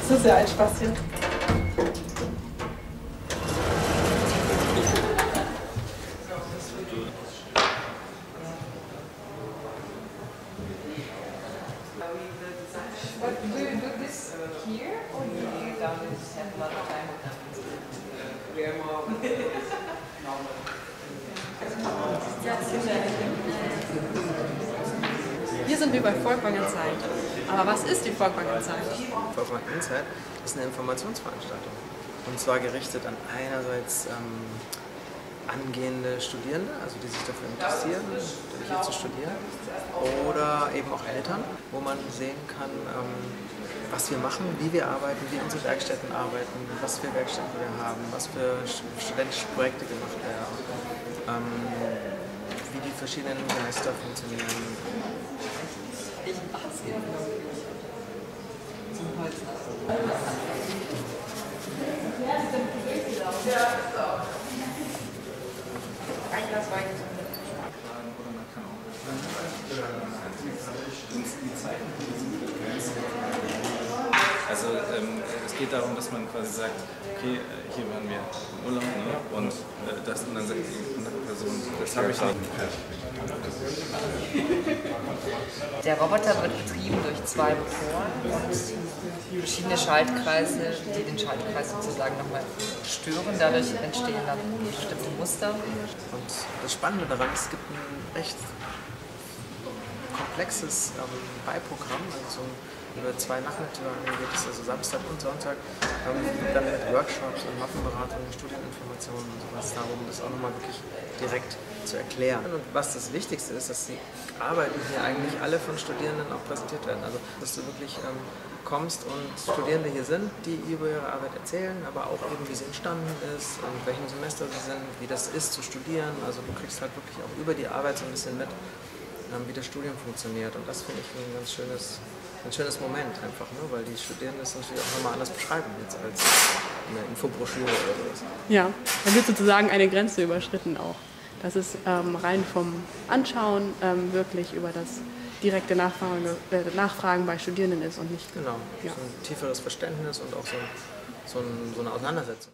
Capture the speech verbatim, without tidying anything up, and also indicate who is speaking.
Speaker 1: Das ist ja ein Spaß hier.
Speaker 2: But do you do this here or do you don't have a lot of time with them? We are more normal.
Speaker 1: Hier sind wir bei Volkwang Zeit. Aber was ist die Volkwang Zeit?
Speaker 3: Volkwang Insight ist eine Informationsveranstaltung. Und zwar gerichtet an einerseits ähm, angehende Studierende, also die sich dafür interessieren, hier zu studieren, oder eben auch Eltern, wo man sehen kann, ähm, was wir machen, wie wir arbeiten, wie unsere Werkstätten arbeiten, was für Werkstätten wir haben, was für studentische Projekte gemacht werden, ähm, wie die verschiedenen Geister funktionieren.
Speaker 2: Ich hasse ja zum Holz. Ein Glas Wein.
Speaker 4: Also ähm, es geht darum, dass man quasi sagt, okay, hier waren wir im Urlaub, ne? Und äh, das und dann sagt die andere Person, das habe ich nicht.
Speaker 2: Der Roboter wird betrieben durch zwei Motoren und verschiedene Schaltkreise, die den Schaltkreis sozusagen nochmal stören. Dadurch entstehen dann bestimmte Muster.
Speaker 3: Und das Spannende daran ist, es gibt ein recht komplexes ähm, Beiprogramm, also über zwei Nachmittage geht es, also Samstag und Sonntag, ähm, dann mit Workshops und Mappenberatungen, Studieninformationen und sowas darum, das auch nochmal wirklich direkt zu erklären. Und was das Wichtigste ist, dass die Arbeiten hier eigentlich alle von Studierenden auch präsentiert werden. Also dass du wirklich ähm, kommst und Studierende hier sind, die über ihre Arbeit erzählen, aber auch eben wie sie entstanden ist und in welchem Semester sie sind, wie das ist zu studieren. Also du kriegst halt wirklich auch über die Arbeit so ein bisschen mit, ähm, wie das Studium funktioniert. Und das finde ich ein ganz schönes Ein schönes Moment einfach, ne? Weil die Studierenden das natürlich auch nochmal anders beschreiben jetzt als eine Infobroschüre oder sowas.
Speaker 1: Ja, da wird sozusagen eine Grenze überschritten auch. Dass es ähm, rein vom Anschauen ähm, wirklich über das direkte Nachfragen, äh, Nachfragen bei Studierenden ist und nicht.
Speaker 3: Genau,
Speaker 1: Ja.
Speaker 3: so ein tieferes Verständnis und auch so, so, ein, so eine Auseinandersetzung.